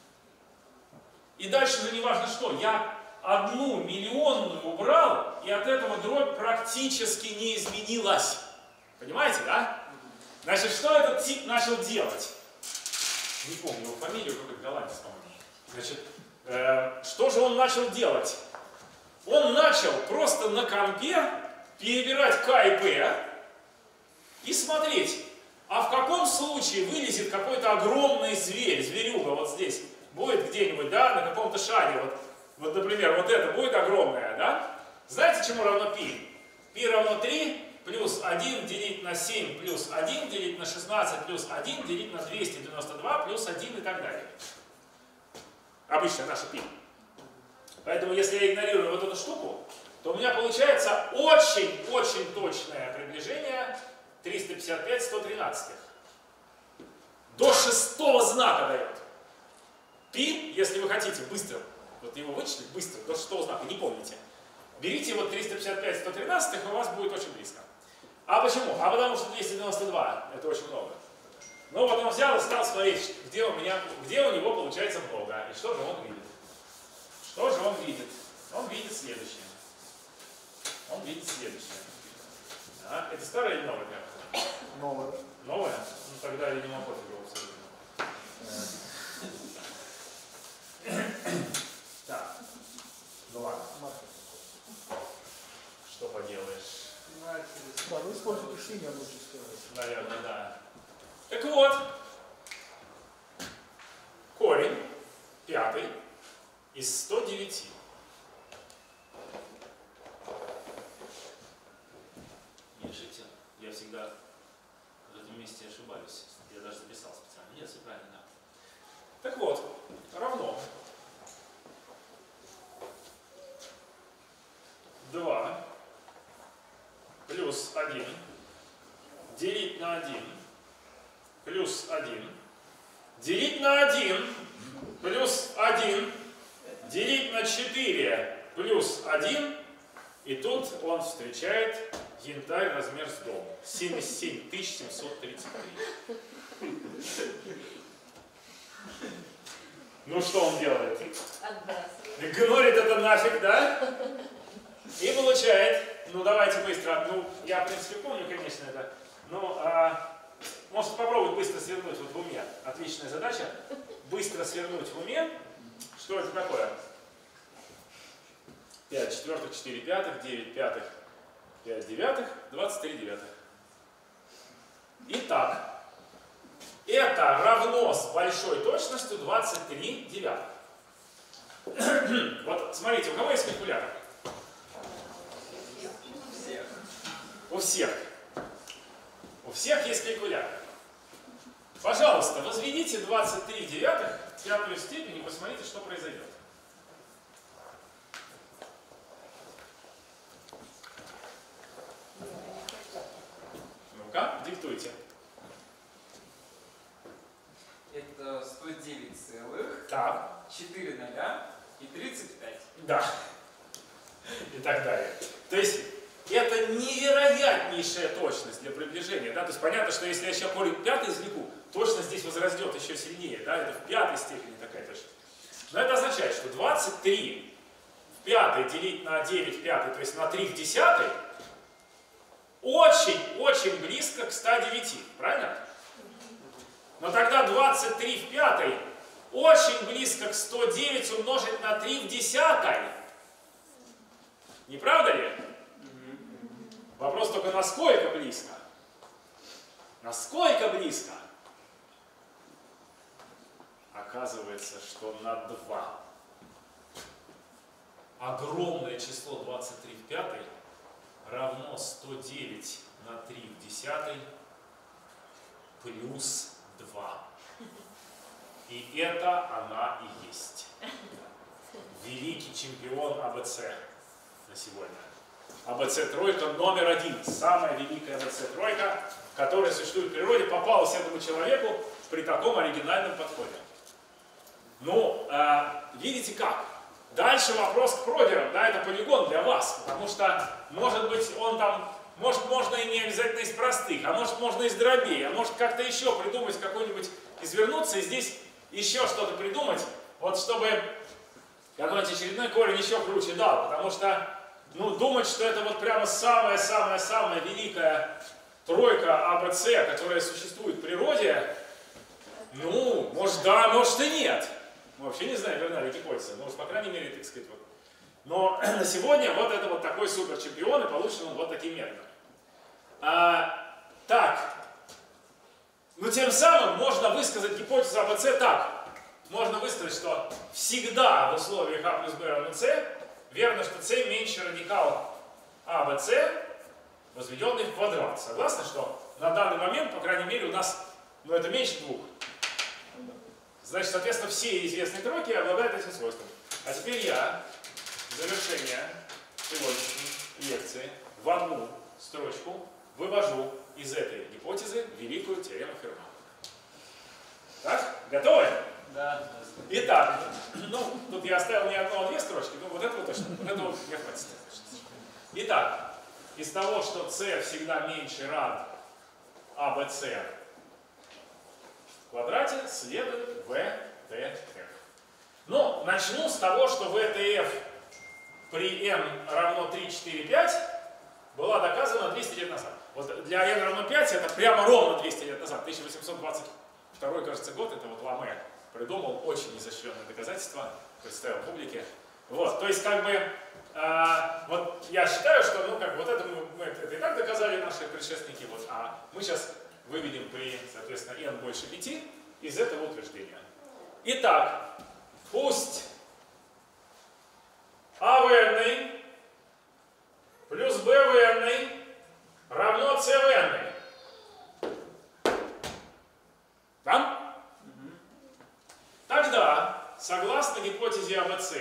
И дальше уже не важно что. Я 1 миллионную убрал, и от этого дробь практически не изменилась. Понимаете, да? Значит, что этот тип начал делать? Не помню его фамилию, какой-то голландец, по-моему. Значит, что же он начал делать? Он начал просто на компе перебирать К и П и смотреть, а в каком случае вылезет какой-то огромный зверь, зверюга вот здесь, будет где-нибудь, да, на каком-то шаре, вот, например, вот это будет огромное, да? Знаете, чему равно π? Π равно 3 плюс 1 делить на 7 плюс 1 делить на 16 плюс 1 делить на 292 плюс 1 и так далее. Обычная наша π. Поэтому, если я игнорирую вот эту штуку, то у меня получается очень-очень точное приближение 355 113. До 6-го знака дает. Π, если вы хотите быстро, вот его вычислить быстро, до 6-го знака, не помните. Берите вот 355 113, и у вас будет очень близко. А почему? А потому что 292 это очень много. Ну вот он взял и стал смотреть, где у него получается много. И что же он видит? Что же он видит? Он видит следующее. Он видит следующее. А, это старое или новое? Новое. Новое? Ну тогда, видимо, пофигу абсолютно. Так. Ну ладно. Что поделаешь? Да, вы используете синее лучше всего. Наверное, да. Так вот. Корень 5 из 109. Держите. Я всегда в этом месте ошибаюсь. Я даже записал специально. Нет, все правильно, да. Так вот, равно 2 плюс 1 делить на 1 плюс 1 делить на 1 плюс 1 делить на 4 плюс 1. И тут он встречает янтарь размер с дом. 77 733. Ну что он делает? Игнорит это нафиг, да? И получает, ну давайте быстро, ну я в принципе помню, конечно, это, но может попробовать быстро свернуть вот в уме. Отличная задача. Быстро свернуть в уме. Что это такое? 5 четвертых, 4 пятых, 9 пятых, 5 девятых, 23 девятых. Итак, это равно с большой точностью 23 девятых. Вот смотрите, у кого есть калькулятор? У всех. У всех есть калькулятор. Пожалуйста, возведите 23 девятых в пятую степень и посмотрите, что произойдет. Ну-ка, диктуйте. Это 109 целых, Так. 4 ноля и 35. Да. И так далее. То есть это не низшая точность для приближения. Да? То есть понятно, что если я еще корень пятый извлеку, точность здесь возрастет еще сильнее. Да? Это в пятой степени такая точность. Но это означает, что 23 в пятой делить на 9 в пятой, то есть на 3 в десятой, очень-очень близко к 109. Правильно? Но тогда 23 в пятой очень близко к 109 умножить на 3 в десятой. Не правда ли? Вопрос только насколько близко? Насколько близко? Оказывается, что на 2. Огромное число 23 в пятой равно 109 на 3 в десятой плюс 2. И это она и есть. Великий чемпион АБЦ на сегодня. АБЦ-тройка номер 1. Самая великая АБЦ-тройка, которая существует в природе, попалась этому человеку при таком оригинальном подходе. Ну, видите как? Дальше вопрос к проберам. Да, это полигон для вас. Потому что, может быть, он там, может, можно и не обязательно из простых, а может, можно из дробей, а может, как-то еще придумать какой-нибудь, извернуться и здесь еще что-то придумать, вот чтобы какой-нибудь очередной корень еще круче дал. Потому что, ну, думать, что это вот прямо самая-самая-самая великая тройка АБЦ, которая существует в природе, ну, может да, может и нет. Мы вообще не знаем, верна ли гипотеза, но, по крайней мере, так сказать, вот. Но на сегодня вот это вот такой суперчемпион, и получен он вот таким методом. Так, ну тем самым можно высказать гипотезу АБЦ так. Можно высказать, что всегда в условиях А плюс Б равно С верно, что С меньше радикал АБЦ, возведенный в квадрат. Согласны, что на данный момент, по крайней мере, у нас, ну это меньше 2. Значит, соответственно, все известные тройки обладают этим свойством. А теперь я в завершение сегодняшней лекции в одну строчку вывожу из этой гипотезы великую теорему Ферма. Так? Готовы? Да. Итак, ну, тут я оставил не одну, а 2 строчки, но вот этого точно, вот этого мне хватит. Итак, из того, что С всегда меньше рад АБЦ в квадрате, следует ВТФ. Ну, начну с того, что ВТФ при n равно 3, 4, 5 была доказана 200 лет назад. Вот для n равно 5 это прямо ровно 200 лет назад. 1822, кажется, год, это вот Ламэ придумал очень изощренное доказательство, представил публике. Вот, то есть как бы, вот я считаю, что, ну как, вот это мы это и так доказали наши предшественники, вот, а мы сейчас выведем при, соответственно, n больше 5 из этого утверждения. Итак, пусть АВ плюс БВ равно СВ. Да? Тогда, согласно гипотезе АБЦ,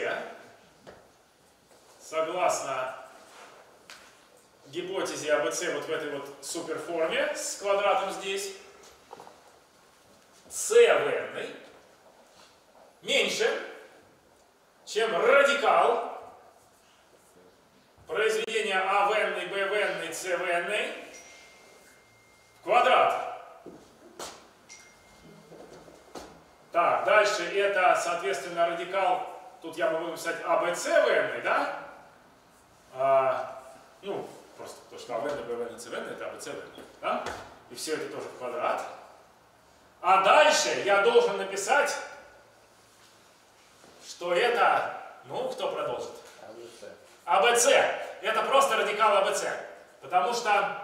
вот в этой вот суперформе с квадратом здесь, СВ меньше, чем радикал произведения АВ, БВ, СВ в квадрат. Так, дальше это, соответственно, радикал, тут я могу написать АБЦВ, да? Ну, просто то, что АВ, БВ, СВ это АБЦВ, да? И все это тоже в квадрат. А дальше я должен написать, что это, ну, кто продолжит? АБЦ. Это просто радикал АБЦ. Потому что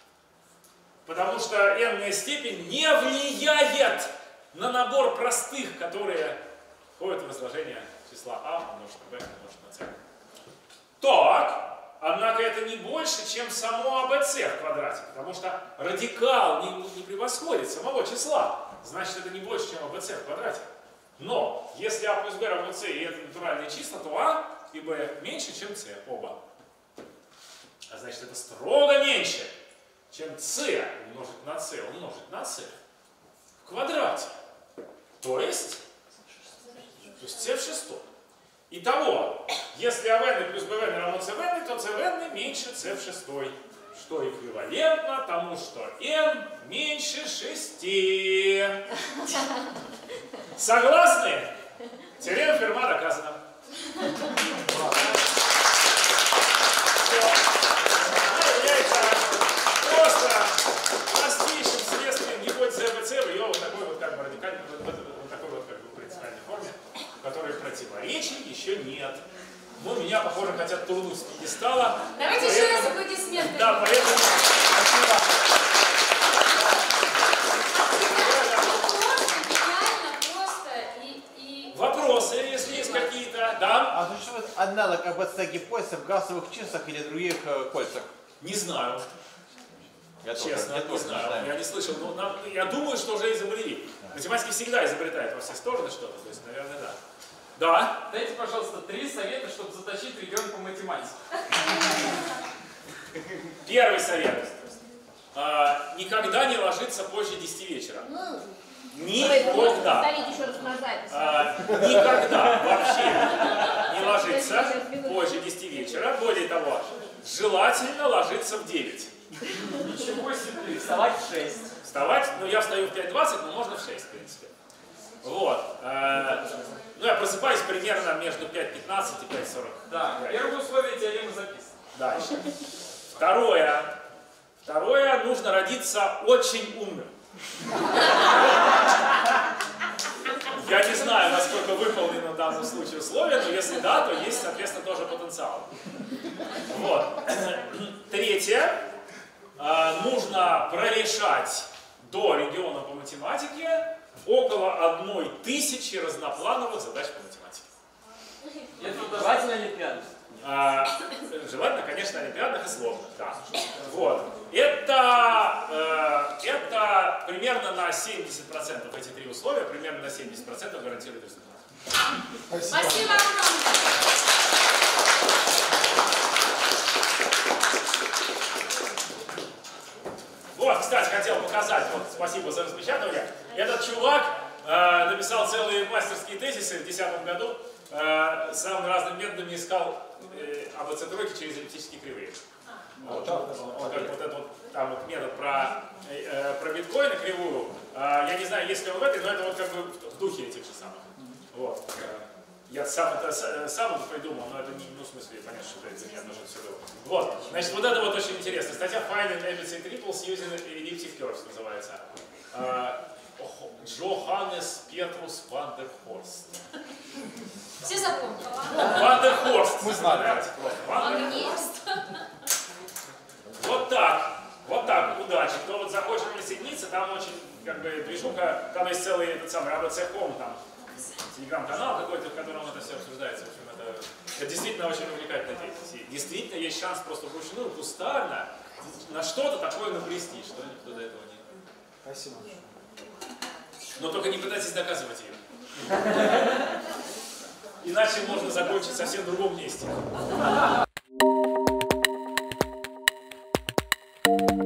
n-ная степень не влияет на набор простых, которые входят в изложение числа А умножить на b умножить на c. Так, однако это не больше, чем само АБЦ в квадрате, потому что радикал не превосходит самого числа. Значит, это не больше, чем АБЦ в квадрате. Но, если А плюс Б равно С и это натуральные числа, то А и Б меньше, чем С, оба. А значит, это строго меньше, чем С умножить на С умножить на С в квадрате. То есть С в шестом. Итого, если АВ плюс БВ равно СВ, то СВ меньше С в шестой. что эквивалентно тому, что n меньше 6. Согласны? Теорема Ферма доказана. Является просто простейшим следствием гипотезы АБЦ в ее вот такой вот как бы радикальной, вот такой вот как бы принципиальной форме, в которой противоречий еще нет. Ну, меня, похоже, хотят турнуть с пьедестала. Давайте еще раз аплодисменты. Да, поэтому... Вопросы, если есть какие-то, да? А существует аналог АБЦ гипотезы в гаусовых числах или других кольцах? Не знаю. Честно, я не тоже знаю. Я не слышал. Но я думаю, что уже изобрели. Математики всегда изобретают во все стороны что-то. То есть, наверное, да. Да? Дайте, пожалуйста, 3 совета, чтобы затащить ребенка по математике. Первый совет. Никогда не ложиться позже 10 вечера. Никогда. Никогда вообще не ложиться позже 10 вечера. Более того, желательно ложиться в 9. Ничего себе. Вставать в 6. Вставать, ну я встаю в 5:20, но можно в 6, в принципе. Вот. Ну я просыпаюсь примерно между 5:15 и 5:40. Да, первое условие теоремы записано. Дальше. Второе, нужно родиться очень умным. Я не знаю, насколько выполнено в данном случае условие, но если да, то есть, соответственно, тоже потенциал. Вот. Третье. Нужно прорешать до региона по математике около 1000 разноплановых задач по математике. Это желательно олимпиадных. Желательно, конечно, олимпиадных и сложных, да. Вот. Это примерно на 70% эти 3 условия, примерно на 70% гарантирует результат. Спасибо огромное. Вот, кстати, хотел показать, вот, спасибо за распечатывание. Этот чувак написал целые мастерские тезисы в 2010 году, самыми разными методами искал АБЦ-тройки через эллиптические кривые. Вот. Он как вот этот вот, там вот метод про биткоин и кривую. Я не знаю, есть ли он в этой, но это вот как бы в духе этих же самых. Вот. Я сам это придумал, но это не, ну, в смысле, понятно, что это не одно же все было. Вот, значит, вот это вот очень интересно. Статья Finding ABC Triples Using Elliptic Curves называется. Джоханнес Петрус ван дер Хорст. Все запомнили. Ван дер Хорст. Мы знаем. Ван дер Хорст. Вот так. Вот так, удачи. Кто вот захочет присоединиться, там очень, как бы, движуха, там есть целый этот самый ABC.com, там телеграм-канал какой-то, в котором это все обсуждается. В общем, это действительно очень увлекательная деятельность. И действительно есть шанс просто вручную, кустарно, на что-то такое набрести, что никто до этого не... Спасибо. Но только не пытайтесь доказывать ее. Иначе можно закончить в совсем другом месте.